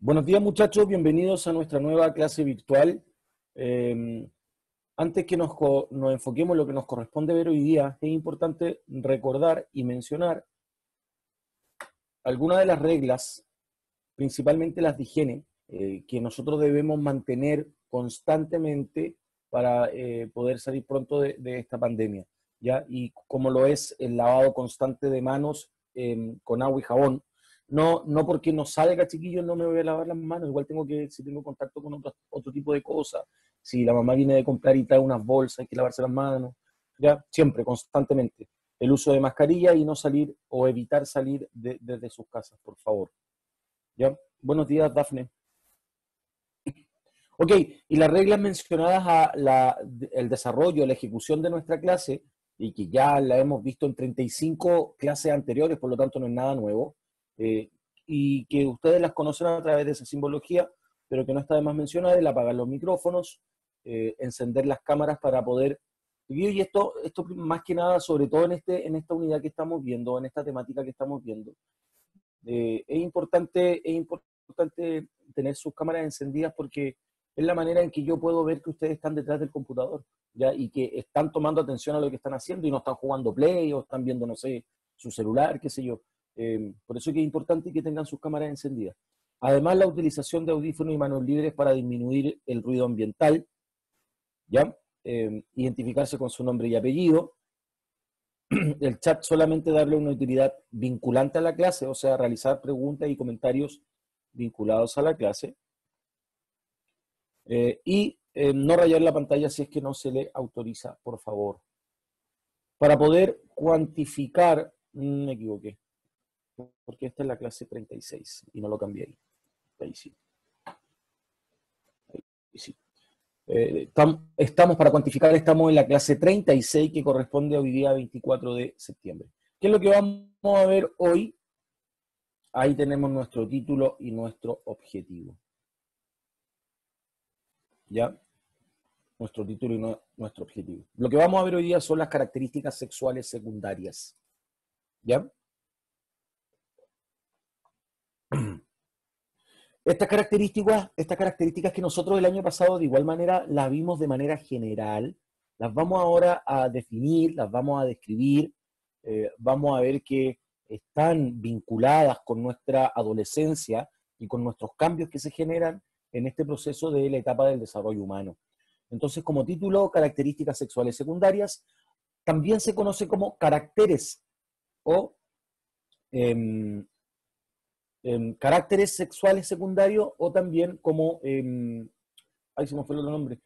Buenos días muchachos, bienvenidos a nuestra nueva clase virtual. Antes que nos enfoquemos en lo que nos corresponde ver hoy día, es importante recordar y mencionar algunas de las reglas, principalmente las de higiene, que nosotros debemos mantener constantemente para poder salir pronto de esta pandemia, ¿ya? Y como lo es el lavado constante de manos con agua y jabón. No porque no salga, chiquillos, no me voy a lavar las manos. Igual tengo que, si tengo contacto con otro tipo de cosas, si la mamá viene de comprar y trae unas bolsas, hay que lavarse las manos, ¿ya? Siempre, constantemente. El uso de mascarilla y no salir o evitar salir desde sus casas, por favor. ¿Ya? Buenos días, Dafne. Ok, y las reglas mencionadas el desarrollo, la ejecución de nuestra clase, y que ya la hemos visto en 35 clases anteriores, por lo tanto no es nada nuevo, y que ustedes las conocen a través de esa simbología, pero que no está de más mencionar, el apagar los micrófonos, encender las cámaras para poder... Y esto más que nada, sobre todo en esta unidad que estamos viendo, en esta temática que estamos viendo, es importante tener sus cámaras encendidas porque es la manera en que yo puedo ver que ustedes están detrás del computador, ¿ya? Y que están tomando atención a lo que están haciendo y no están jugando Play o están viendo, no sé, su celular, qué sé yo. Por eso es que es importante que tengan sus cámaras encendidas. Además, la utilización de audífonos y manos libres para disminuir el ruido ambiental, ¿ya? Identificarse con su nombre y apellido. El chat solamente darle una utilidad vinculante a la clase, o sea, realizar preguntas y comentarios vinculados a la clase. No rayar la pantalla si es que no se le autoriza, por favor. Para poder cuantificar, me equivoqué, porque esta es la clase 36 y no lo cambié ahí. Ahí sí. Ahí sí. Estamos para cuantificar, estamos en la clase 36 que corresponde hoy día 24 de septiembre. ¿Qué es lo que vamos a ver hoy? Ahí tenemos nuestro título y nuestro objetivo. ¿Ya? Nuestro título y nuestro objetivo. Lo que vamos a ver hoy día son las características sexuales secundarias. ¿Ya? Estas características que nosotros el año pasado de igual manera las vimos de manera general, las vamos ahora a definir, las vamos a describir, vamos a ver que están vinculadas con nuestra adolescencia y con nuestros cambios que se generan en este proceso de la etapa del desarrollo humano. Entonces, como título, características sexuales secundarias, también se conoce como caracteres o caracteres sexuales secundarios o también como, ahí se me fue el otro nombre,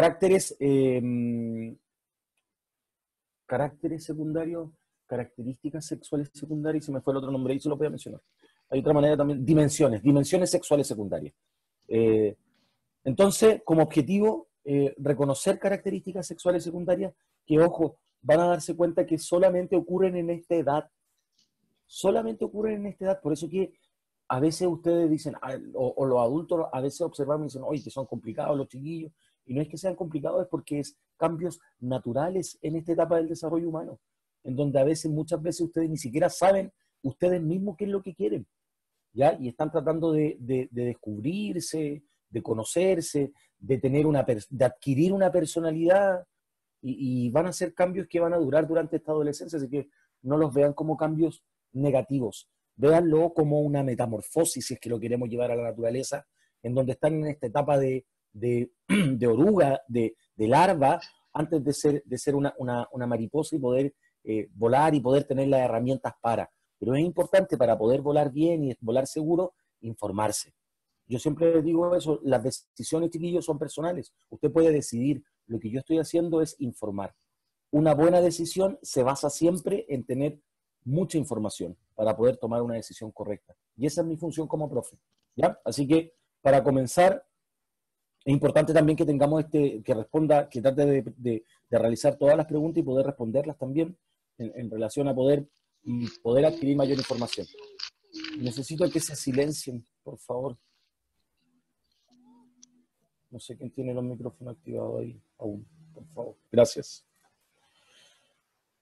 caracteres secundarios, características sexuales secundarias, y se me fue el otro nombre, ahí se lo voy a mencionar. Hay otra manera también, dimensiones sexuales secundarias. Entonces, como objetivo, reconocer características sexuales secundarias que, ojo, van a darse cuenta que solamente ocurren en esta edad. Solamente ocurren en esta edad. Por eso que a veces ustedes dicen, o los adultos a veces observan y dicen, oye, que son complicados los chiquillos. Y no es que sean complicados, es porque es cambios naturales en esta etapa del desarrollo humano, en donde a veces, muchas veces ustedes ni siquiera saben ustedes mismos qué es lo que quieren, ¿ya? Y están tratando de descubrirse, de conocerse, de adquirir una personalidad, y van a ser cambios que van a durar durante esta adolescencia, así que no los vean como cambios negativos, véanlo como una metamorfosis, si es que lo queremos llevar a la naturaleza, en donde están en esta etapa de oruga, de larva, antes de ser una mariposa y poder volar y poder tener las herramientas para. Pero es importante para poder volar bien y volar seguro, informarse. Yo siempre digo eso, las decisiones, chiquillos, son personales. Usted puede decidir. Lo que yo estoy haciendo es informar. Una buena decisión se basa siempre en tener mucha información para poder tomar una decisión correcta. Y esa es mi función como profe, ¿ya? Así que, para comenzar, es importante también que tengamos que responda, que trate de realizar todas las preguntas y poder responderlas también en relación a poder adquirir mayor información. Necesito que se silencien, por favor. No sé quién tiene los micrófonos activados ahí aún, por favor. Gracias.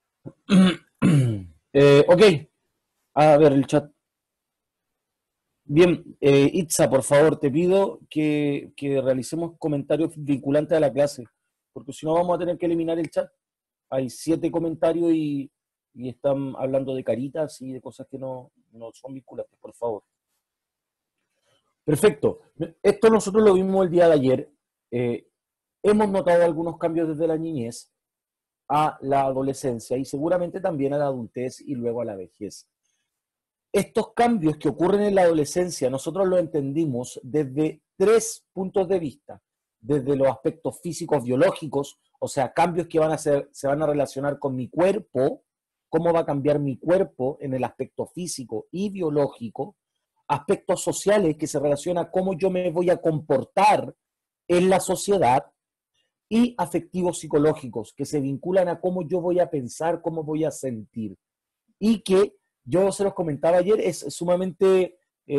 Ok, a ver el chat. Bien, Itza, por favor, te pido que realicemos comentarios vinculantes a la clase, porque si no vamos a tener que eliminar el chat. Hay 7 comentarios y están hablando de caritas y de cosas que no son vinculantes, por favor. Perfecto. Esto nosotros lo vimos el día de ayer. Hemos notado algunos cambios desde la niñez a la adolescencia y seguramente también a la adultez y luego a la vejez. Estos cambios que ocurren en la adolescencia, nosotros los entendimos desde 3 puntos de vista. Desde los aspectos físicos, biológicos, o sea, cambios que se van a relacionar con mi cuerpo, cómo va a cambiar mi cuerpo en el aspecto físico y biológico, aspectos sociales que se relacionan a cómo yo me voy a comportar en la sociedad, y afectivos psicológicos que se vinculan a cómo yo voy a pensar, cómo voy a sentir. Y que yo se los comentaba ayer, es sumamente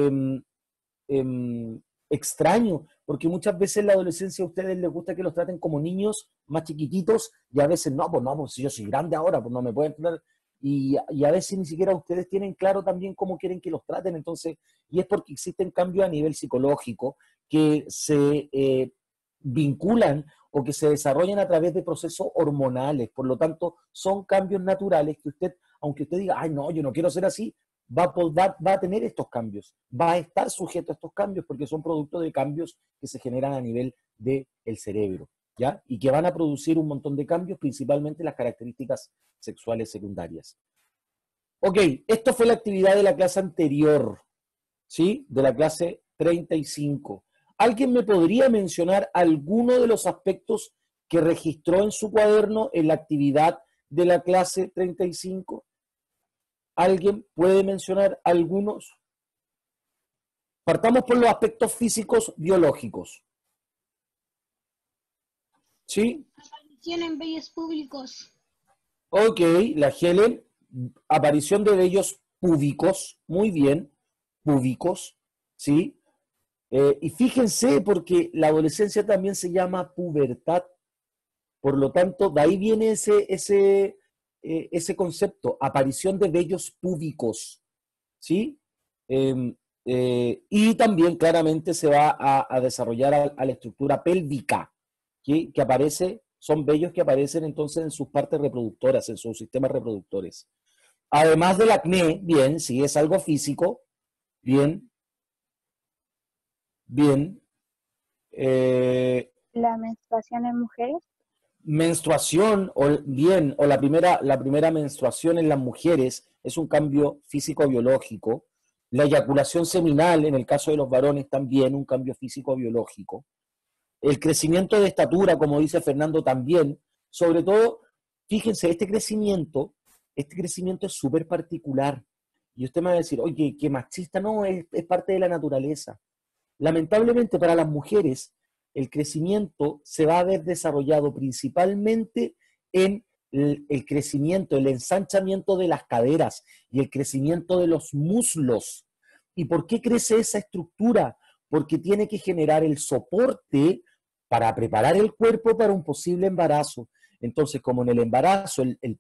eh, extraño, porque muchas veces en la adolescencia a ustedes les gusta que los traten como niños más chiquititos y a veces no, pues si yo soy grande ahora, pues no me pueden tratar. Y a veces ni siquiera ustedes tienen claro también cómo quieren que los traten, entonces, y es porque existen cambios a nivel psicológico que se vinculan o que se desarrollan a través de procesos hormonales, por lo tanto, son cambios naturales que usted, aunque usted diga, ay no, yo no quiero ser así, va a tener estos cambios, va a estar sujeto a estos cambios porque son producto de cambios que se generan a nivel del cerebro, ¿ya? Y que van a producir un montón de cambios, principalmente las características sexuales secundarias. Ok, esto fue la actividad de la clase anterior, ¿sí? De la clase 35. ¿Alguien me podría mencionar alguno de los aspectos que registró en su cuaderno en la actividad de la clase 35? ¿Alguien puede mencionar algunos? Partamos por los aspectos físicos biológicos. ¿Sí? Aparición en vellos públicos. Ok, la Helen, aparición de vellos púbicos, muy bien, púbicos, ¿sí? Y fíjense, porque la adolescencia también se llama pubertad, por lo tanto, de ahí viene ese concepto, aparición de vellos púbicos, ¿sí? Eh, y también claramente se va a desarrollar a la estructura pélvica, ¿sí? Que aparece, son vellos que aparecen entonces en sus partes reproductoras, en sus sistemas reproductores. Además del acné, bien, sí, es algo físico, bien, bien. La menstruación en mujeres. Menstruación, o bien, o la primera menstruación en las mujeres es un cambio físico-biológico. La eyaculación seminal, en el caso de los varones, también un cambio físico-biológico. El crecimiento de estatura, como dice Fernando, también. Sobre todo, fíjense, este crecimiento es súper particular. Y usted me va a decir, oye, qué machista, no, es parte de la naturaleza. Lamentablemente para las mujeres, el crecimiento se va a ver desarrollado principalmente en el crecimiento, el ensanchamiento de las caderas y el crecimiento de los muslos. ¿Y por qué crece esa estructura? Porque tiene que generar el soporte para preparar el cuerpo para un posible embarazo. Entonces, como en el embarazo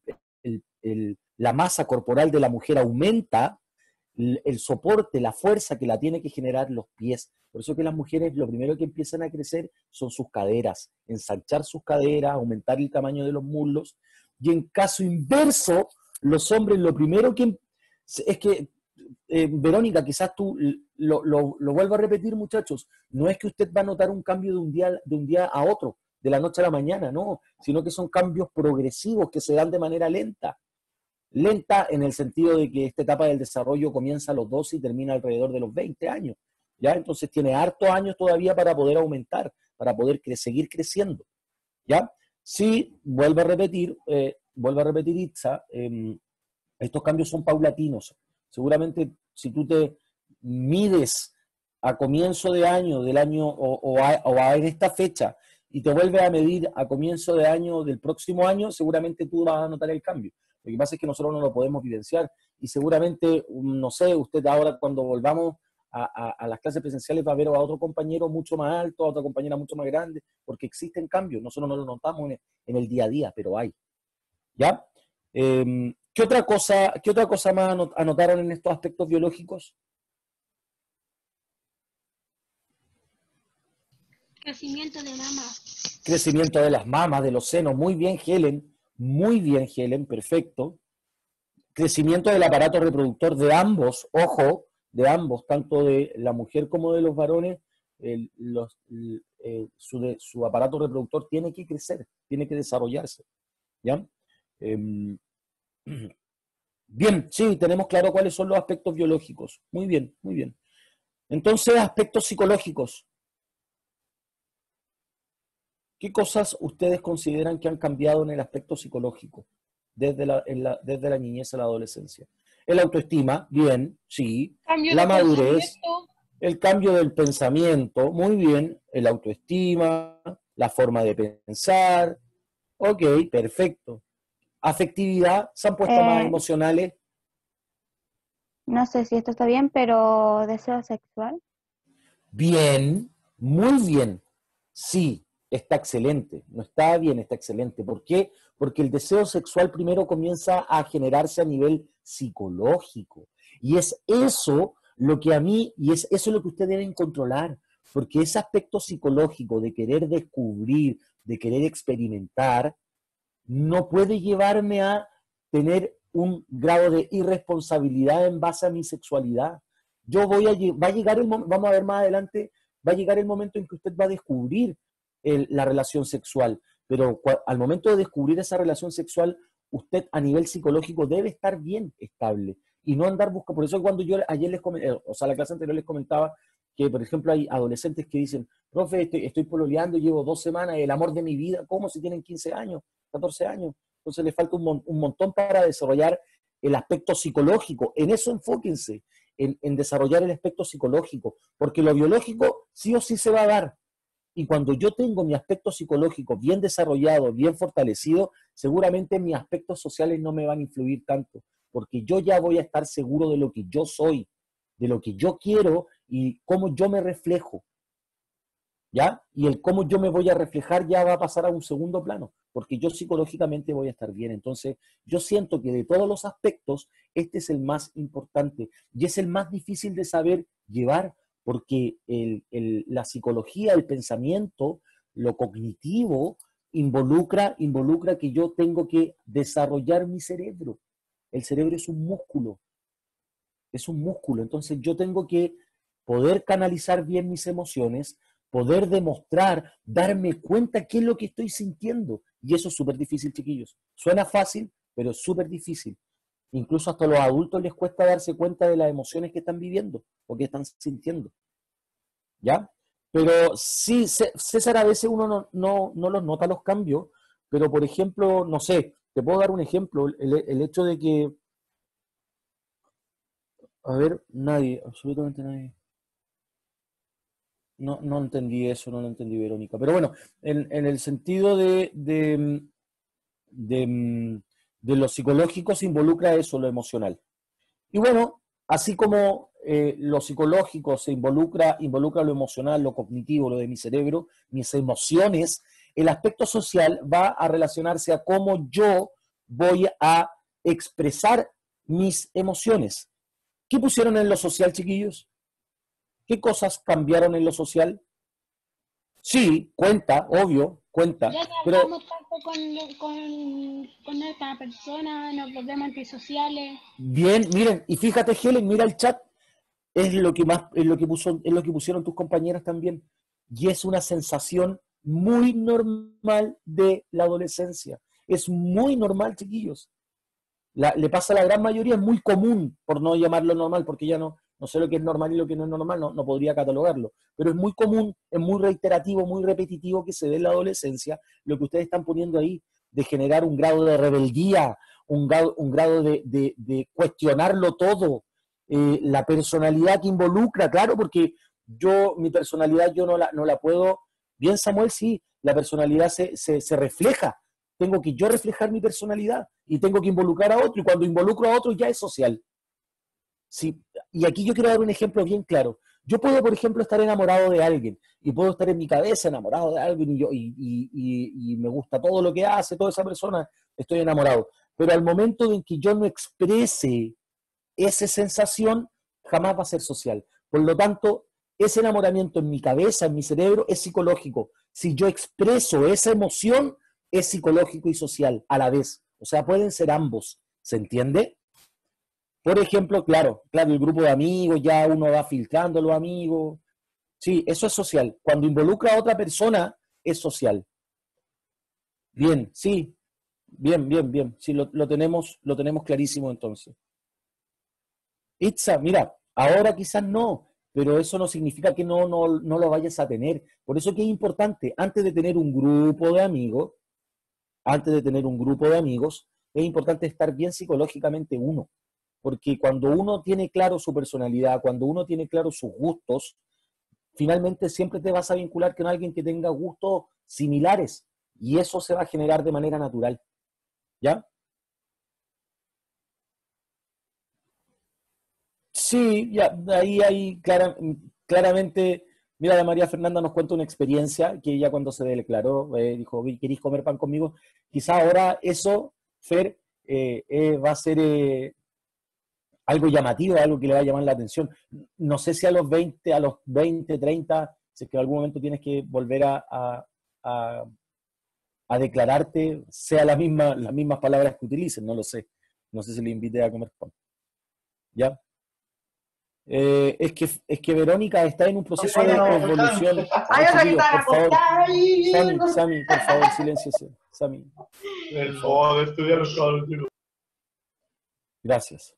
la masa corporal de la mujer aumenta, el soporte, la fuerza que la tiene que generar los pies. Por eso que las mujeres lo primero que empiezan a crecer son sus caderas, ensanchar sus caderas, aumentar el tamaño de los muslos. Y en caso inverso, los hombres lo primero que es que, Verónica, quizás tú lo vuelvo a repetir, muchachos, no es que usted va a notar un cambio de un día a otro, de la noche a la mañana, no, sino que son cambios progresivos que se dan de manera lenta. Lenta en el sentido de que esta etapa del desarrollo comienza a los 12 y termina alrededor de los 20 años. ¿Ya? Entonces tiene hartos años todavía para poder aumentar, para poder seguir creciendo. ¿Ya? Sí, vuelvo a repetir, Itza, estos cambios son paulatinos. Seguramente si tú te mides a comienzo de año, del año en esta fecha, y te vuelves a medir a comienzo de año del próximo año, seguramente tú vas a notar el cambio. Lo que pasa es que nosotros no lo podemos vivenciar y seguramente, no sé, usted ahora cuando volvamos a las clases presenciales va a ver a otro compañero mucho más alto, a otra compañera mucho más grande, porque existen cambios. Nosotros no lo notamos en el día a día, pero hay. ¿Ya? ¿Qué otra cosa más anotaron en estos aspectos biológicos? Crecimiento de mama. Crecimiento de las mamas, de los senos. Muy bien, Helen, perfecto. Crecimiento del aparato reproductor de ambos, ojo, de ambos, tanto de la mujer como de los varones, su aparato reproductor tiene que crecer, tiene que desarrollarse. ¿Ya? Em, Bien, sí, tenemos claro cuáles son los aspectos biológicos. Muy bien, muy bien. Entonces, aspectos psicológicos. ¿Qué cosas ustedes consideran que han cambiado en el aspecto psicológico desde la niñez a la adolescencia? El autoestima, bien, sí. Cambio La de madurez, pensamiento. el cambio del pensamiento, muy bien. El autoestima, la forma de pensar, ok, perfecto. Afectividad, se han puesto más Eh, emocionales. no sé si esto está bien, pero deseo sexual. Bien, muy bien. Sí, está excelente. No está bien, está excelente. ¿Por qué? Porque el deseo sexual primero comienza a generarse a nivel psicológico. Y es eso lo que a mí, y es eso lo que ustedes deben controlar. Porque ese aspecto psicológico de querer descubrir, de querer experimentar, no puede llevarme a tener un grado de irresponsabilidad en base a mi sexualidad. Va a llegar el momento, vamos a ver más adelante, va a llegar el momento en que usted va a descubrir la relación sexual, pero al momento de descubrir esa relación sexual, usted a nivel psicológico debe estar bien estable y no andar buscando. Por eso cuando yo ayer o sea, la clase anterior les comentaba que, por ejemplo, hay adolescentes que dicen, profe, estoy pololeando, llevo 2 semanas, el amor de mi vida, ¿cómo si tienen 15 años, 14 años? Entonces les falta un montón para desarrollar el aspecto psicológico. En eso enfóquense, en desarrollar el aspecto psicológico, porque lo biológico sí o sí se va a dar. Y cuando yo tengo mi aspecto psicológico bien desarrollado, bien fortalecido, seguramente mis aspectos sociales no me van a influir tanto, porque yo ya voy a estar seguro de lo que yo soy, de lo que yo quiero y cómo yo me reflejo. ¿Ya? Y el cómo yo me voy a reflejar ya va a pasar a un segundo plano, porque yo psicológicamente voy a estar bien. Entonces, yo siento que de todos los aspectos, este es el más importante y es el más difícil de saber llevar, porque la psicología, el pensamiento, lo cognitivo, involucra que yo tengo que desarrollar mi cerebro. El cerebro es un músculo, entonces yo tengo que poder canalizar bien mis emociones, poder demostrar, darme cuenta qué es lo que estoy sintiendo. Y eso es súper difícil, chiquillos. Suena fácil, pero es súper difícil. Incluso hasta a los adultos les cuesta darse cuenta de las emociones que están viviendo o que están sintiendo. ¿Ya? Pero sí, César, a veces uno no los nota los cambios, pero por ejemplo, no sé, te puedo dar un ejemplo, el hecho de que, a ver, nadie, absolutamente nadie. No entendí eso, no lo entendí, Verónica. Pero bueno, en el sentido de, de lo psicológico se involucra eso, lo emocional. Y bueno, así como lo psicológico involucra lo emocional, lo cognitivo, lo de mi cerebro, mis emociones, el aspecto social va a relacionarse a cómo yo voy a expresar mis emociones. ¿Qué pusieron en lo social, chiquillos? ¿Qué cosas cambiaron en lo social? Sí, cuenta, obvio, cuenta, Ya no pero hablamos tanto con esta persona, los problemas antisociales. bien, miren, y fíjate, Helen, mira el chat, es lo que pusieron tus compañeras también, y es una sensación muy normal de la adolescencia, es muy normal, chiquillos. Le pasa a la gran mayoría, es muy común, por no llamarlo normal, porque ya no sé lo que es normal y lo que no es normal, no podría catalogarlo, pero es muy común, es muy reiterativo, muy repetitivo que se dé en la adolescencia lo que ustedes están poniendo ahí, de generar un grado de rebeldía, un grado de cuestionarlo todo, la personalidad que involucra, claro, porque mi personalidad yo no la puedo, bien Samuel, sí, la personalidad se refleja, tengo que yo reflejar mi personalidad y tengo que involucrar a otro, y cuando involucro a otro ya es social. Sí, y aquí yo quiero dar un ejemplo bien claro. Yo puedo, por ejemplo, estar enamorado de alguien y puedo estar en mi cabeza enamorado de alguien y me gusta todo lo que hace toda esa persona, estoy enamorado. Pero al momento en que yo no exprese esa sensación, jamás va a ser social. Por lo tanto, ese enamoramiento en mi cabeza, en mi cerebro, es psicológico. Si yo expreso esa emoción, es psicológico y social a la vez. O sea, pueden ser ambos. ¿Se entiende? Por ejemplo, claro, el grupo de amigos, ya uno va filtrando los amigos. Sí, eso es social. Cuando involucra a otra persona, es social. Bien, sí. Bien. Sí, lo tenemos clarísimo entonces. Itza, mira, ahora quizás no, pero eso no significa que no lo vayas a tener. Por eso que es importante, antes de tener un grupo de amigos, es importante estar bien psicológicamente uno. Porque cuando uno tiene claro su personalidad, cuando uno tiene claro sus gustos, finalmente siempre te vas a vincular con alguien que tenga gustos similares. Y eso se va a generar de manera natural. ¿Ya? Sí, ya, ahí hay claramente, mira, la María Fernanda nos cuenta una experiencia que ella cuando se declaró, dijo, "Oye, ¿queréis comer pan conmigo?". Quizá ahora eso, Fer, va a ser algo llamativo, algo que le va a llamar la atención. No sé si a los 20, 30, si es que en algún momento tienes que volver a- a declararte, sea las mismas palabras que utilicen, no lo sé. No sé si le invité a comer pan. ¿Ya? Es que Verónica está en un proceso de evolución. Ay, chiquillos, por favor. Sami, por favor, silénciese. Sami. Gracias.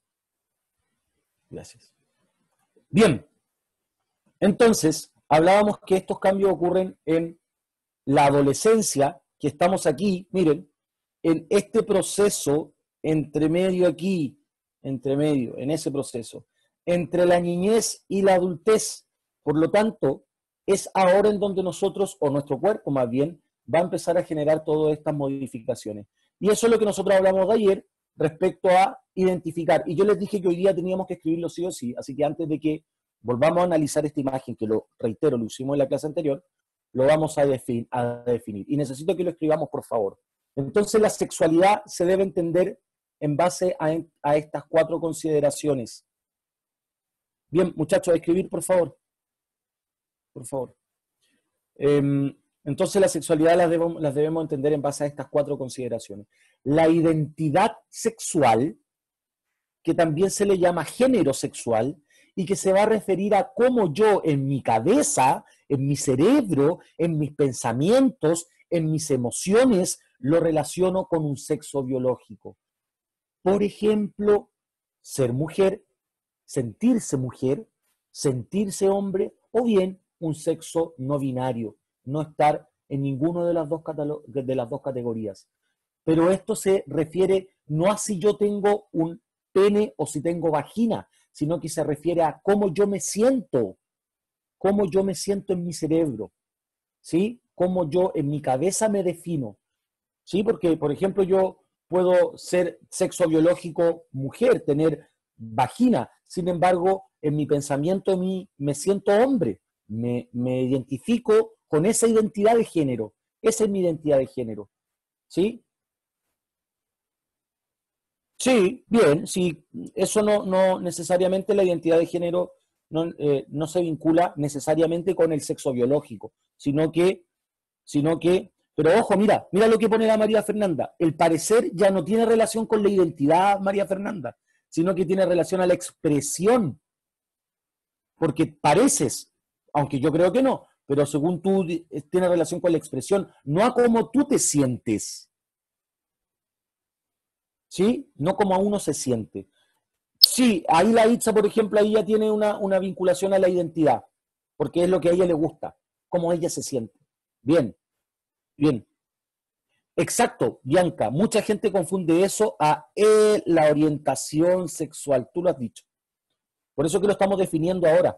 Bien. Entonces, hablábamos que estos cambios ocurren en la adolescencia, que estamos aquí, miren, en este proceso, entre medio aquí, en ese proceso, entre la niñez y la adultez. Por lo tanto, es ahora en donde nosotros, o nuestro cuerpo más bien, va a empezar a generar todas estas modificaciones. Y eso es lo que nosotros hablamos de ayer respecto a identificar. Y yo les dije que hoy día teníamos que escribirlo sí o sí, así que antes de que volvamos a analizar esta imagen, que lo reitero, lo hicimos en la clase anterior, lo vamos a definir. Y necesito que lo escribamos, por favor. Entonces, la sexualidad se debe entender en base a estas 4 consideraciones. Bien, muchachos, a escribir, por favor. Por favor. Entonces, la sexualidad las debemos entender en base a estas 4 consideraciones. La identidad sexual, que también se le llama género sexual, y que se va a referir a cómo yo en mi cabeza, en mi cerebro, en mis pensamientos, en mis emociones, lo relaciono con un sexo biológico. Por ejemplo, ser mujer, sentirse hombre, o bien un sexo no binario, no estar en ninguno de las dos categorías. Pero esto se refiere no a si yo tengo un pene o si tengo vagina, sino que se refiere a cómo yo me siento en mi cerebro, ¿sí? Cómo yo en mi cabeza me defino, ¿sí? Porque, por ejemplo, yo puedo ser sexo biológico mujer, tener vagina, sin embargo, en mi pensamiento me siento hombre, me identifico con esa identidad de género, esa es mi identidad de género, ¿sí? Sí, bien, sí, eso no necesariamente la identidad de género no se vincula necesariamente con el sexo biológico, sino que, pero ojo, mira lo que pone la María Fernanda, el parecer ya no tiene relación con la identidad, María Fernanda, sino que tiene relación a la expresión, porque pareces, aunque yo creo que no, pero según tú tiene relación con la expresión, no a cómo tú te sientes. ¿Sí? No como a uno se siente. Sí, ahí la Itza, por ejemplo, ahí ya tiene una vinculación a la identidad, porque es lo que a ella le gusta, cómo ella se siente. Bien, bien. Exacto, Bianca. Mucha gente confunde eso a la orientación sexual. Tú lo has dicho. Por eso que lo estamos definiendo ahora.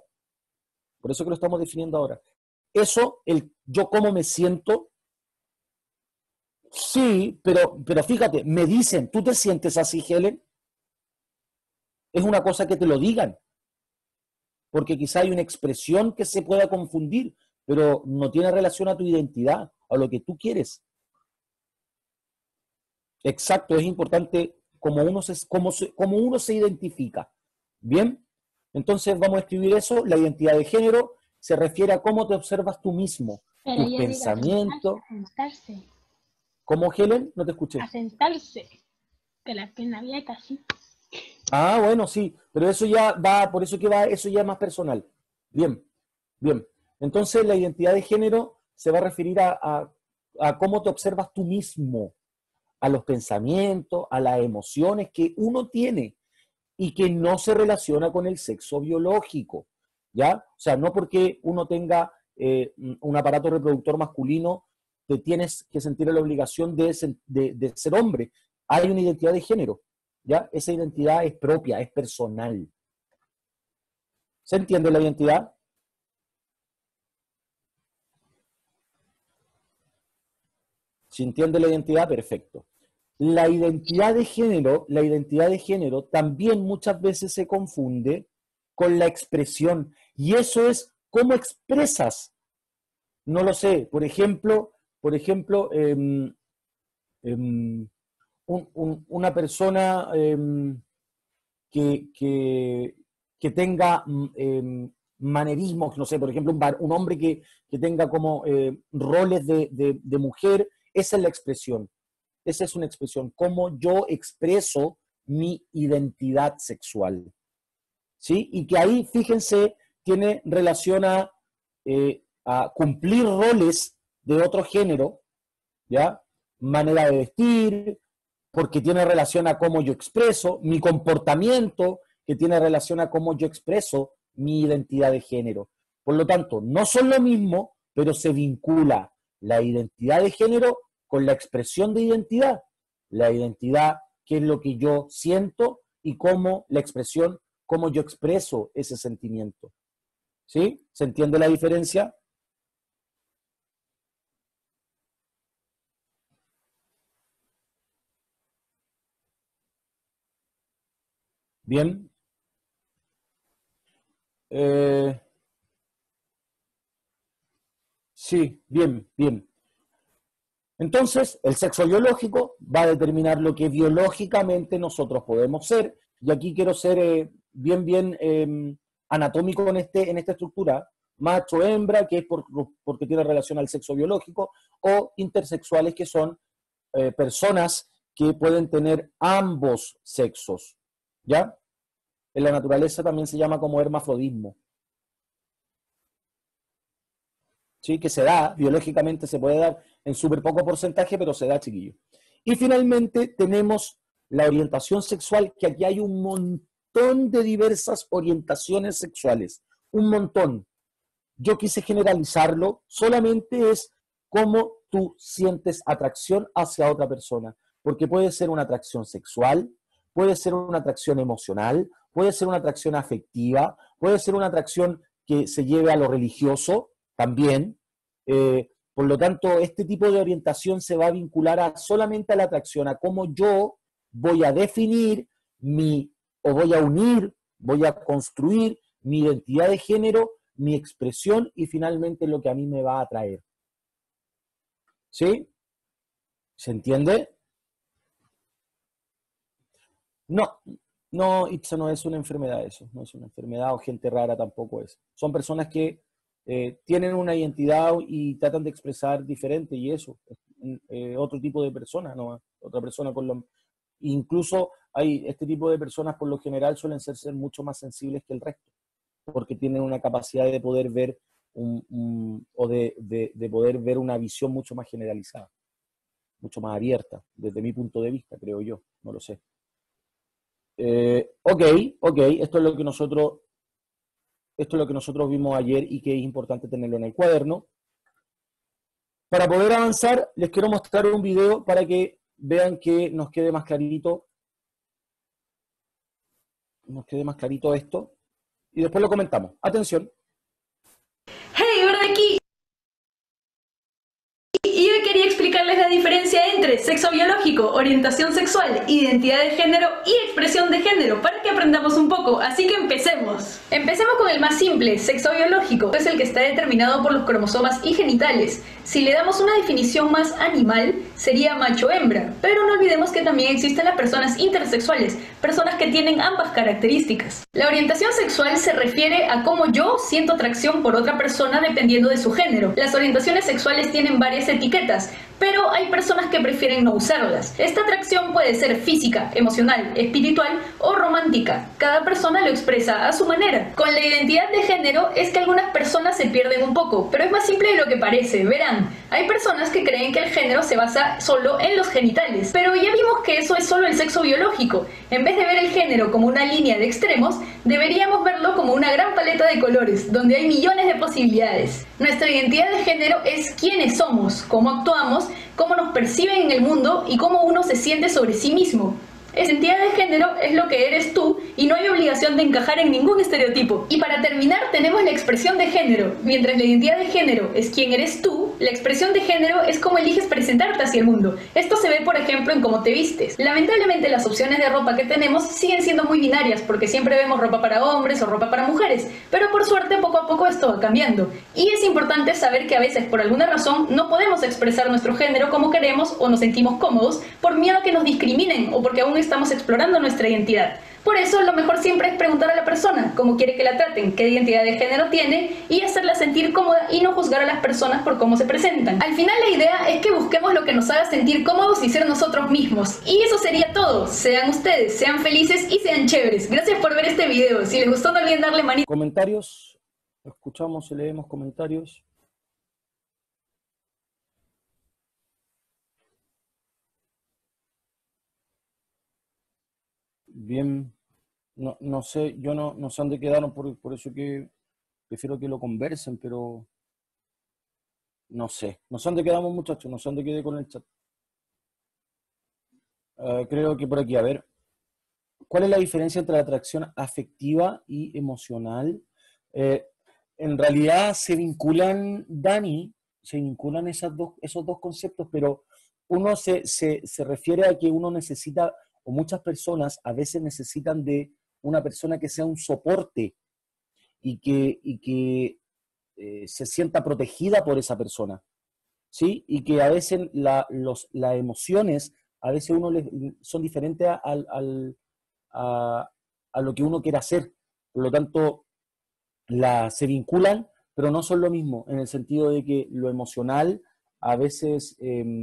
Eso, el yo cómo me siento, sí, pero fíjate, me dicen, ¿tú te sientes así, Helen? Es una cosa que te lo digan, porque quizá hay una expresión que se pueda confundir, pero no tiene relación a tu identidad, a lo que tú quieres. Exacto, es importante cómo uno se identifica. Bien, entonces vamos a escribir eso, la identidad de género, se refiere a cómo te observas tú mismo, Pero tus yo digo pensamientos. sentarse, ¿Cómo, Helen? No te escuché. a sentarse, que la pierna abierta así. Ah, bueno, sí, pero eso ya va, por eso que va, eso ya es más personal. Bien, bien. Entonces la identidad de género se va a referir a cómo te observas tú mismo, a los pensamientos, a las emociones que uno tiene y que no se relaciona con el sexo biológico, ¿ya? O sea, no porque uno tenga un aparato reproductor masculino, te tienes que sentir la obligación de ser hombre. Hay una identidad de género, ¿ya? Esa identidad es propia, es personal. ¿Se entiende la identidad? Si entiende la identidad, perfecto. La identidad de género también muchas veces se confunde con la expresión. Y eso es cómo expresas. No lo sé. Por ejemplo, una persona que, que, que tenga manerismos, no sé, por ejemplo, un hombre que tenga como roles de mujer, esa es la expresión. Esa es una expresión, cómo yo expreso mi identidad sexual. ¿Sí? Y que ahí, fíjense, tiene relación a cumplir roles de otro género, ¿ya? Manera de vestir, porque tiene relación a cómo yo expreso, mi comportamiento, que tiene relación a cómo yo expreso mi identidad de género. Por lo tanto, no son lo mismo, pero se vincula la identidad de género con la expresión de identidad. La identidad, qué es lo que yo siento, y cómo la expresión, cómo yo expreso ese sentimiento. ¿Sí? ¿Se entiende la diferencia? Bien. Sí, bien, bien. Entonces, el sexo biológico va a determinar lo que biológicamente nosotros podemos ser. Y aquí quiero ser bien anatómico en esta estructura. Macho, hembra, que es porque tiene relación al sexo biológico, o intersexuales, que son personas que pueden tener ambos sexos. ¿Ya? En la naturaleza también se llama como hermafrodismo. ¿Sí? Que se da, biológicamente se puede dar en súper poco porcentaje, pero se da, chiquillo. Y finalmente tenemos la orientación sexual, que aquí hay un montón de diversas orientaciones sexuales, un montón. Yo quise generalizarlo, solamente es cómo tú sientes atracción hacia otra persona, porque puede ser una atracción sexual, puede ser una atracción emocional, puede ser una atracción afectiva, puede ser una atracción que se lleve a lo religioso también. Por lo tanto, este tipo de orientación se va a vincular solamente a la atracción, a cómo yo voy a definir o voy a unir, voy a construir mi identidad de género, mi expresión y finalmente lo que a mí me va a atraer. ¿Sí? ¿Se entiende? No, no, Itza, no es una enfermedad eso, no es una enfermedad, o gente rara tampoco es. Son personas que tienen una identidad y tratan de expresar diferente, y eso, otro tipo de persona, ¿no? Otra persona con lo... Incluso este tipo de personas por lo general suelen ser mucho más sensibles que el resto, porque tienen una capacidad de poder ver de poder ver una visión mucho más generalizada, mucho más abierta, desde mi punto de vista, creo yo, no lo sé. Ok, esto es lo que nosotros vimos ayer y que es importante tenerlo en el cuaderno. Para poder avanzar, les quiero mostrar un video para que vean que nos quede más clarito. Esto. Y después lo comentamos. Atención. Hey, Verde aquí. Y hoy quería explicarles la diferencia entre sexo biológico, orientación sexual, identidad de género y expresión de género, para que aprendamos un poco, así que empecemos. Empecemos con el más simple, sexo biológico, es el que está determinado por los cromosomas y genitales. Si le damos una definición más animal, sería macho-hembra, pero no olvidemos que también existen las personas intersexuales, personas que tienen ambas características. La orientación sexual se refiere a cómo yo siento atracción por otra persona dependiendo de su género. Las orientaciones sexuales tienen varias etiquetas, pero hay personas que prefieren no usarlas. Esta atracción puede ser física, emocional, espiritual o romántica. Cada persona lo expresa a su manera. Con la identidad de género es que algunas personas se pierden un poco, pero es más simple de lo que parece. Verán, hay personas que creen que el género se basa solo en los genitales, pero ya vimos que eso es solo el sexo biológico. En vez de ver el género como una línea de extremos, deberíamos verlo como una gran paleta de colores, donde hay millones de posibilidades. Nuestra identidad de género es quiénes somos, cómo actuamos, cómo nos perciben en el mundo y cómo uno se siente sobre sí mismo. Esa identidad de género es lo que eres tú y no hay obligación de encajar en ningún estereotipo. Y para terminar tenemos la expresión de género. Mientras la identidad de género es quién eres tú, la expresión de género es cómo eliges presentarte hacia el mundo. Esto se ve, por ejemplo, en cómo te vistes. Lamentablemente las opciones de ropa que tenemos siguen siendo muy binarias porque siempre vemos ropa para hombres o ropa para mujeres. Pero por suerte poco a poco esto va cambiando. Y es importante saber que a veces por alguna razón no podemos expresar nuestro género como queremos o nos sentimos cómodos por miedo a que nos discriminen o porque aún estamos explorando nuestra identidad. Por eso lo mejor siempre es preguntar a la persona cómo quiere que la traten, qué identidad de género tiene y hacerla sentir cómoda y no juzgar a las personas por cómo se presentan. Al final la idea es que busquemos lo que nos haga sentir cómodos y ser nosotros mismos. Y eso sería todo. Sean ustedes, sean felices y sean chéveres. Gracias por ver este video. Si les gustó no olviden darle manito. Comentarios, escuchamos y leemos comentarios. Bien, no sé, yo no sé dónde quedaron, por eso que prefiero que lo conversen, pero no sé dónde quedamos, muchachos, no sé dónde quedé con el chat. Creo que por aquí, a ver, ¿cuál es la diferencia entre la atracción afectiva y emocional? En realidad se vinculan, Dani, se vinculan esos dos conceptos, pero uno se refiere a que uno necesita, o muchas personas a veces necesitan de una persona que sea un soporte y que se sienta protegida por esa persona, ¿sí? Y que a veces las emociones, a veces son diferentes a lo que uno quiere hacer. Por lo tanto, se vinculan, pero no son lo mismo, en el sentido de que lo emocional a veces...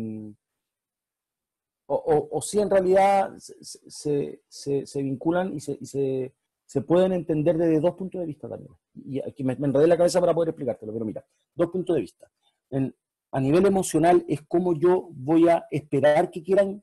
o sí, en realidad se vinculan y se pueden entender desde dos puntos de vista también. Y aquí me enredé la cabeza para poder explicártelo, pero mira, dos puntos de vista. A nivel emocional es como yo voy a esperar que quieran,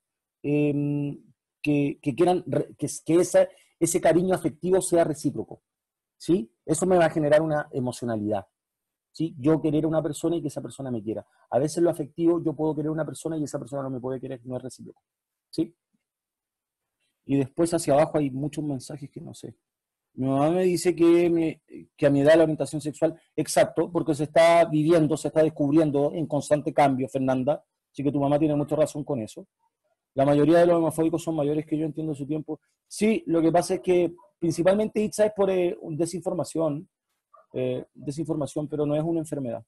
que ese cariño afectivo sea recíproco, ¿sí? Eso me va a generar una emocionalidad, ¿sí? Yo querer a una persona y que esa persona me quiera. A veces lo afectivo, yo puedo querer a una persona y esa persona no me puede querer, no es recíproco, ¿sí? Y después hacia abajo hay muchos mensajes que no sé. Mi mamá me dice que a mi edad la orientación sexual, exacto, porque se está viviendo, se está descubriendo en constante cambio, Fernanda, así que tu mamá tiene mucha razón con eso. La mayoría de los homofóbicos son mayores que yo, entiendo su tiempo. Sí, lo que pasa es que principalmente Itza es por desinformación, pero no es una enfermedad.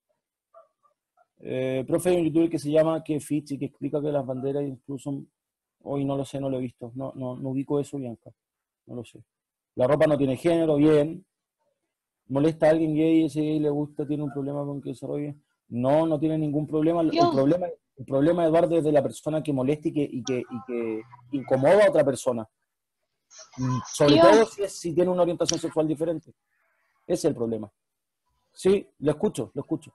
Profe, hay un youtuber que se llama Kefich y que explica que las banderas incluso, hoy no lo sé, no lo he visto, no ubico eso, Bianca, no lo sé. La ropa no tiene género, bien. ¿Molesta a alguien gay y ese gay le gusta, tiene un problema con que desarrolle? No tiene ningún problema. El problema, Eduardo, es de la persona que molesta y que incomoda a otra persona. Sobre todo si tiene una orientación sexual diferente. Ese es el problema. Sí, lo escucho.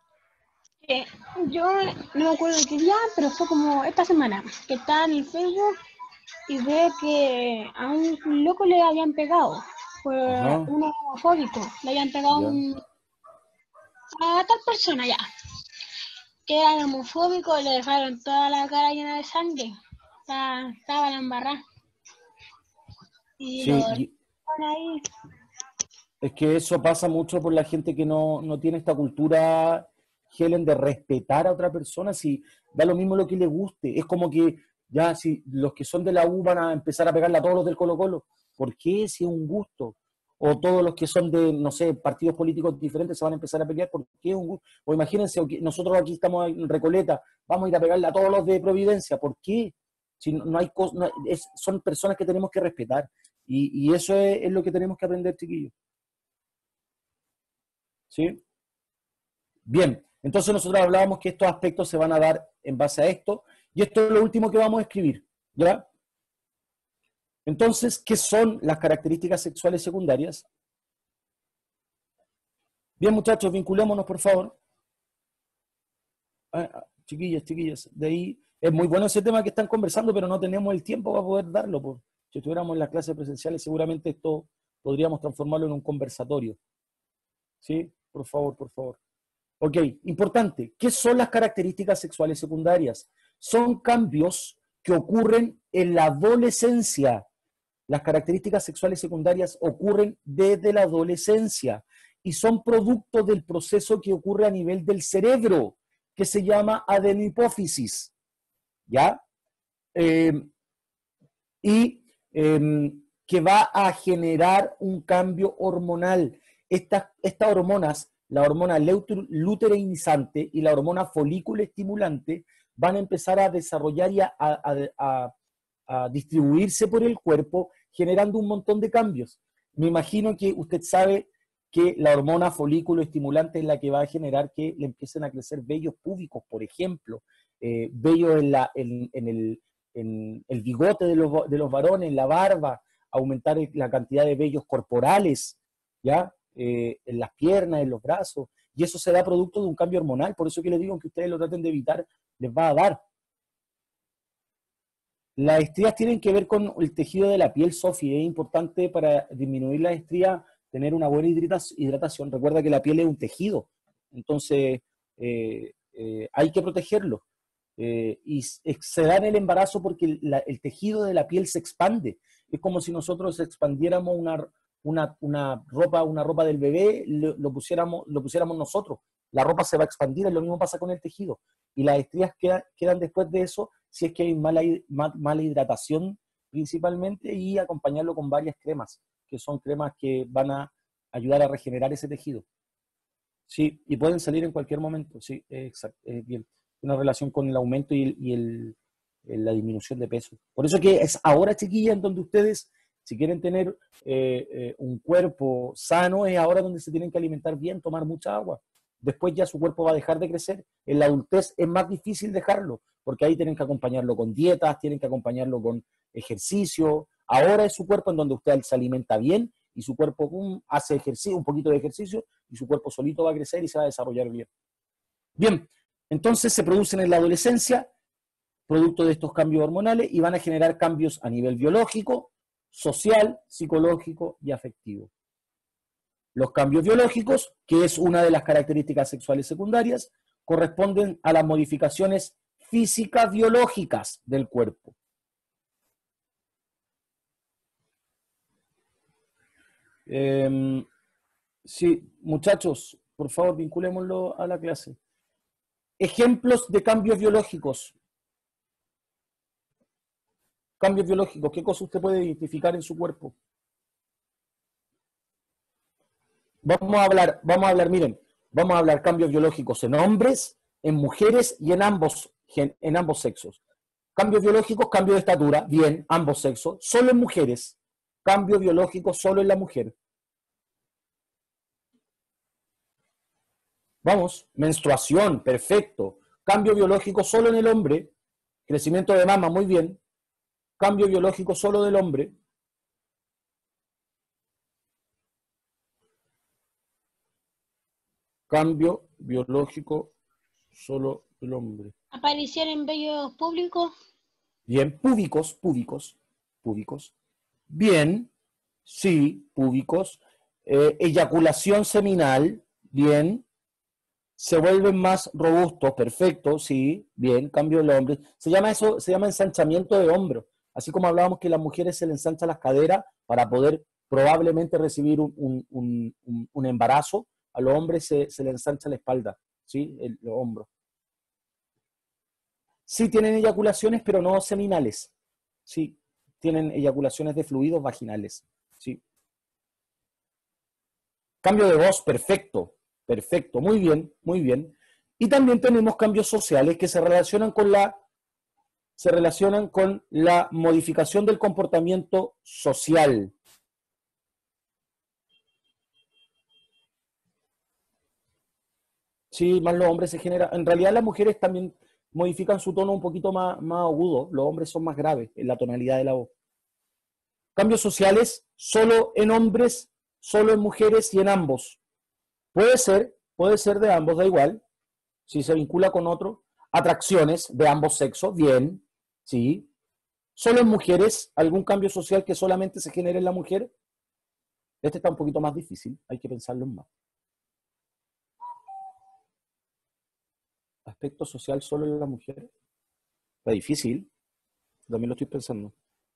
Yo no me acuerdo de qué día, pero fue como esta semana, que estaba en el Facebook y ve que a un loco le habían pegado, fue un homofóbico, le habían pegado a tal persona ya, que era homofóbico, le dejaron toda la cara llena de sangre, estaba la embarrada. Y sí, lo dejaron ahí. Es que eso pasa mucho por la gente que no tiene esta cultura, Helen, de respetar a otra persona, si da lo mismo lo que le guste. Es como que ya si los que son de la U van a empezar a pegarle a todos los del Colo-Colo, ¿por qué? Si es un gusto. O todos los que son de, no sé, partidos políticos diferentes se van a empezar a pelear, ¿por qué es un gusto? O imagínense, nosotros aquí estamos en Recoleta, vamos a ir a pegarle a todos los de Providencia, ¿por qué? Si no hay son personas que tenemos que respetar. Y eso es lo que tenemos que aprender, chiquillos. ¿Sí? Bien, entonces nosotros hablábamos que estos aspectos se van a dar en base a esto, y esto es lo último que vamos a escribir, ¿ya? Entonces, ¿qué son las características sexuales secundarias? Bien, muchachos, vinculémonos, por favor. Chiquillas, de ahí es muy bueno ese tema que están conversando, pero no tenemos el tiempo para poder darlo. Pues. Si estuviéramos en las clases presenciales, seguramente esto podríamos transformarlo en un conversatorio. ¿Sí? Por favor, por favor. Ok, importante. ¿Qué son las características sexuales secundarias? Son cambios que ocurren en la adolescencia. Las características sexuales secundarias ocurren desde la adolescencia y son producto del proceso que ocurre a nivel del cerebro, que se llama adenohipófisis, ¿ya? Que va a generar un cambio hormonal. Estas hormonas, la hormona luteinizante y la hormona folículo estimulante, van a empezar a desarrollar y a distribuirse por el cuerpo, generando un montón de cambios. Me imagino que usted sabe que la hormona folículo estimulante es la que va a generar que le empiecen a crecer vellos púbicos, por ejemplo, vellos en el bigote de los varones, en la barba, aumentar la cantidad de vellos corporales, ¿ya? En las piernas, en los brazos, y eso se da producto de un cambio hormonal. Por eso que les digo que ustedes lo traten de evitar, les va a dar. Las estrías tienen que ver con el tejido de la piel, Sofi. Es importante para disminuir las estrías tener una buena hidratación. Recuerda que la piel es un tejido, entonces hay que protegerlo. Y se da en el embarazo porque el tejido de la piel se expande. Es como si nosotros expandiéramos una ropa del bebé, lo pusiéramos nosotros. La ropa se va a expandir, lo mismo pasa con el tejido. Y las estrías quedan después de eso, si es que hay mala hidratación principalmente, y acompañarlo con varias cremas, que son cremas que van a ayudar a regenerar ese tejido. Sí, y pueden salir en cualquier momento, sí, exacto, bien. Una relación con el aumento y la disminución de peso. Por eso que es ahora, chiquilla, en donde ustedes, si quieren tener un cuerpo sano, es ahora donde se tienen que alimentar bien, tomar mucha agua. Después ya su cuerpo va a dejar de crecer. En la adultez es más difícil dejarlo, porque ahí tienen que acompañarlo con dietas, tienen que acompañarlo con ejercicio. Ahora es su cuerpo en donde usted se alimenta bien y su cuerpo hace ejercicio, un poquito de ejercicio, y su cuerpo solito va a crecer y se va a desarrollar bien. Bien, entonces se producen en la adolescencia, producto de estos cambios hormonales, y van a generar cambios a nivel biológico, social, psicológico y afectivo. Los cambios biológicos, que es una de las características sexuales secundarias, corresponden a las modificaciones físicas biológicas del cuerpo. Sí, muchachos, por favor, vinculémoslo a la clase. Ejemplos de cambios biológicos. Cambios biológicos, ¿qué cosa usted puede identificar en su cuerpo? Vamos a hablar cambios biológicos en hombres, en mujeres y en ambos sexos. Cambios biológicos, cambio de estatura, bien, ambos sexos. Solo en mujeres. Cambio biológico solo en la mujer. Vamos, menstruación, perfecto. Cambio biológico solo en el hombre. Crecimiento de mama, muy bien. Cambio biológico solo del hombre. Cambio biológico solo del hombre. ¿Aparición en vellos públicos? Bien, púbicos. Bien, sí, púbicos. Eyaculación seminal, bien. Se vuelven más robustos, perfecto, sí, bien, cambio del hombre. Se llama ensanchamiento de hombro. Así como hablábamos que a las mujeres se les ensancha las caderas para poder probablemente recibir un embarazo, a los hombres se les ensancha la espalda, ¿sí? Los hombros. Sí tienen eyaculaciones, pero no seminales. Sí, tienen eyaculaciones de fluidos vaginales. Sí. Cambio de voz, perfecto. Perfecto, muy bien, muy bien. Y también tenemos cambios sociales que se relacionan con la modificación del comportamiento social. Sí, más los hombres se genera. En realidad las mujeres también modifican su tono un poquito más agudo. Los hombres son más graves en la tonalidad de la voz. Cambios sociales solo en hombres, solo en mujeres y en ambos. Puede ser de ambos, da igual. Si se vincula con otro. Atracciones de ambos sexos, bien, sí. Solo en mujeres, algún cambio social que solamente se genere en la mujer. Este está un poquito más difícil, hay que pensarlo más. Aspecto social solo en la mujer. Está difícil, también lo estoy pensando.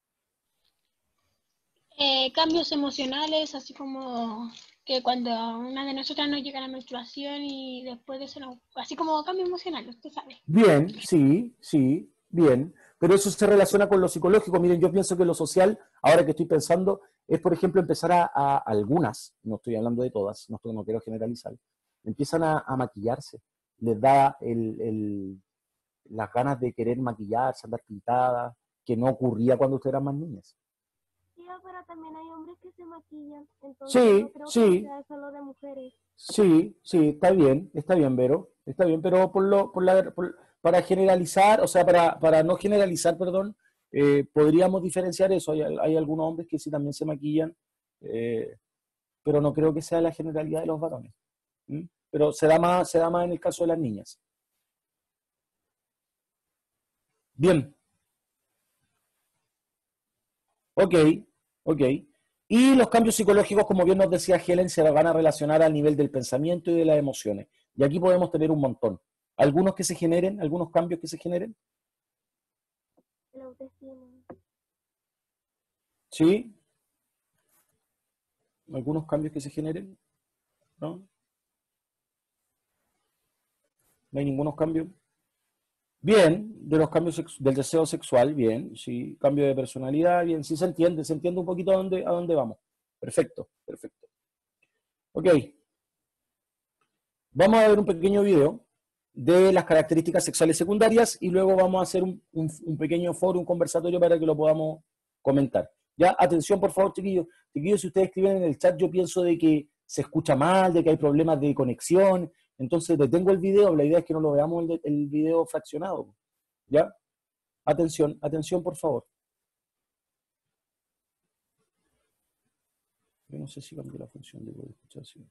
Cambios emocionales, así como que cuando una de nosotras nos llega la menstruación y después de eso, así como cambio emocional, usted sabe. Bien, sí, bien. Pero eso se relaciona con lo psicológico. Miren, yo pienso que lo social, ahora que estoy pensando, es, por ejemplo, empezar a algunas, no estoy hablando de todas, no quiero generalizar, empiezan a maquillarse. Les da las ganas de querer maquillarse, andar pintadas, que no ocurría cuando ustedes eran más niñas. Pero también hay hombres que se maquillan, entonces Sí, no creo sí. que sea solo de mujeres. Sí, está bien, Vero, está bien, pero para generalizar, o sea, para no generalizar, perdón, podríamos diferenciar eso. Hay algunos hombres que sí también se maquillan, pero no creo que sea la generalidad de los varones. ¿Mm? Pero se da más en el caso de las niñas. Bien. Ok. Y los cambios psicológicos, como bien nos decía Helen, se van a relacionar al nivel del pensamiento y de las emociones. Y aquí podemos tener un montón. Algunos cambios que se generen. La autoestima. ¿Sí? Algunos cambios que se generen. ¿No? ¿No hay ningunos cambios? Bien, de los cambios del deseo sexual, bien, sí, cambio de personalidad, bien, sí se entiende un poquito a dónde vamos. Perfecto. Ok. Vamos a ver un pequeño video de las características sexuales secundarias y luego vamos a hacer un pequeño foro, un conversatorio para que lo podamos comentar. Ya, atención por favor, chiquillos. Chiquillos, si ustedes escriben en el chat, yo pienso de que se escucha mal, de que hay problemas de conexión. Entonces detengo el video, la idea es que no lo veamos el video fraccionado. ¿Ya? Atención por favor. Yo no sé si cambió la función de poder escuchar así.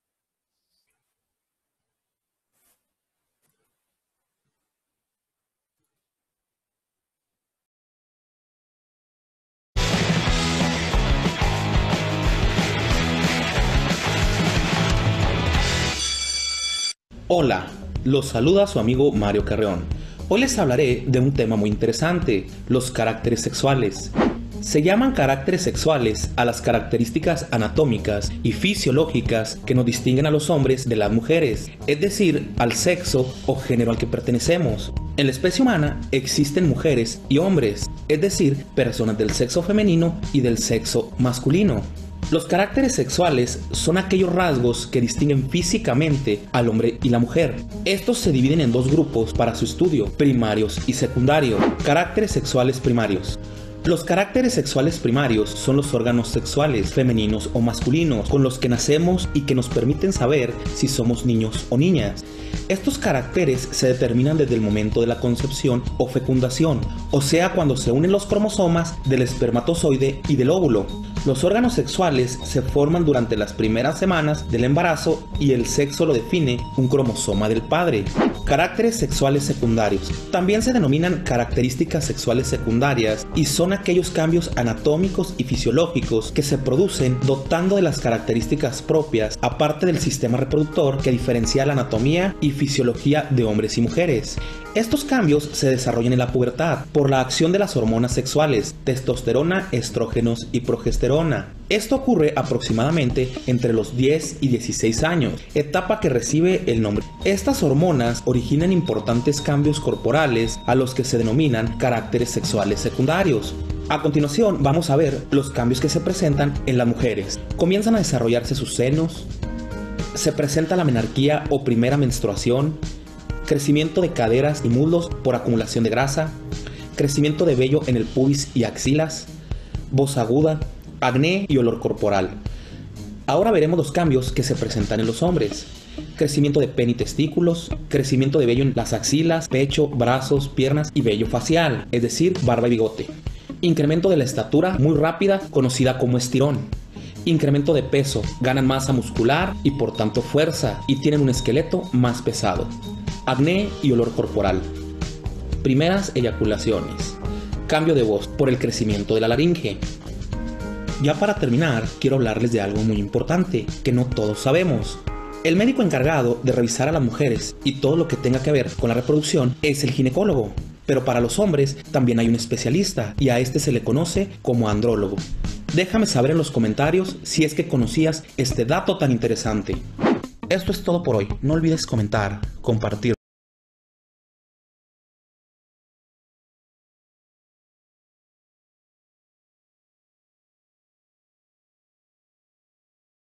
Hola, los saluda su amigo Mario Carreón. Hoy les hablaré de un tema muy interesante, los caracteres sexuales. Se llaman caracteres sexuales a las características anatómicas y fisiológicas que nos distinguen a los hombres de las mujeres, es decir, al sexo o género al que pertenecemos. En la especie humana existen mujeres y hombres, es decir, personas del sexo femenino y del sexo masculino. Los caracteres sexuales son aquellos rasgos que distinguen físicamente al hombre y la mujer. Estos se dividen en dos grupos para su estudio, primarios y secundarios. Caracteres sexuales primarios. Los caracteres sexuales primarios son los órganos sexuales, femeninos o masculinos, con los que nacemos y que nos permiten saber si somos niños o niñas. Estos caracteres se determinan desde el momento de la concepción o fecundación, o sea, cuando se unen los cromosomas del espermatozoide y del óvulo. Los órganos sexuales se forman durante las primeras semanas del embarazo y el sexo lo define un cromosoma del padre. Caracteres sexuales secundarios. También se denominan características sexuales secundarias y son aquellos cambios anatómicos y fisiológicos que se producen dotando de las características propias, aparte del sistema reproductor que diferencia la anatomía y fisiología de hombres y mujeres. Estos cambios se desarrollan en la pubertad por la acción de las hormonas sexuales, testosterona, estrógenos y progesterona. Esto ocurre aproximadamente entre los 10 y 16 años, etapa que recibe el nombre. Estas hormonas originan importantes cambios corporales a los que se denominan caracteres sexuales secundarios. A continuación vamos a ver los cambios que se presentan en las mujeres. Comienzan a desarrollarse sus senos, se presenta la menarquía o primera menstruación, crecimiento de caderas y muslos por acumulación de grasa, crecimiento de vello en el pubis y axilas, voz aguda, acné y olor corporal. Ahora veremos los cambios que se presentan en los hombres. crecimiento de pene y testículos, crecimiento de vello en las axilas, pecho, brazos, piernas y vello facial, es decir, barba y bigote. Incremento de la estatura muy rápida, conocida como estirón. Incremento de peso, ganan masa muscular y por tanto fuerza y tienen un esqueleto más pesado. Acné y olor corporal. Primeras eyaculaciones. Cambio de voz por el crecimiento de la laringe. Ya para terminar, quiero hablarles de algo muy importante que no todos sabemos. El médico encargado de revisar a las mujeres y todo lo que tenga que ver con la reproducción es el ginecólogo. Pero para los hombres también hay un especialista y a este se le conoce como andrólogo. Déjame saber en los comentarios si es que conocías este dato tan interesante. Esto es todo por hoy. No olvides comentar, compartir.